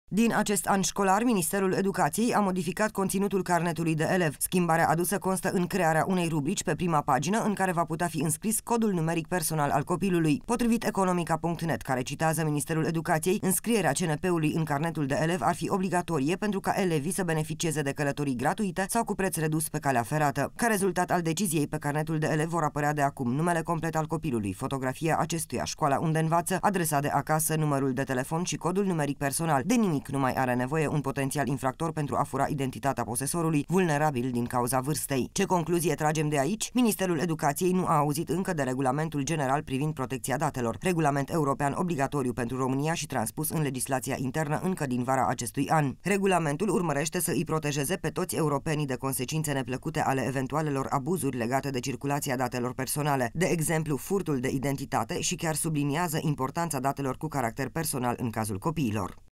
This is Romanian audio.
Din acest an școlar, Ministerul Educației a modificat conținutul carnetului de elev. Schimbarea adusă constă în crearea unei rubrici pe prima pagină în care va putea fi înscris codul numeric personal al copilului. Potrivit economica.net, care citează Ministerul Educației, înscrierea CNP-ului în carnetul de elev ar fi obligatorie pentru ca elevii să beneficieze de călătorii gratuite sau cu preț redus pe calea ferată. Ca rezultat al deciziei, pe carnetul de elev vor apărea de acum numele complet al copilului, fotografia acestuia, școala unde învață, adresa de acasă, numărul de telefon și codul numeric personal. De nimic nu mai are nevoie un potențial infractor pentru a fura identitatea posesorului, vulnerabil din cauza vârstei. Ce concluzie tragem de aici? Ministerul Educației nu a auzit încă de Regulamentul General privind protecția datelor, regulament european obligatoriu pentru România și transpus în legislația internă încă din vara acestui an. Regulamentul urmărește să îi protejeze pe toți europenii de consecințe neplăcute ale eventualelor abuzuri legate de circulația datelor personale, de exemplu furtul de identitate, și chiar subliniază importanța datelor cu caracter personal în cazul copiilor.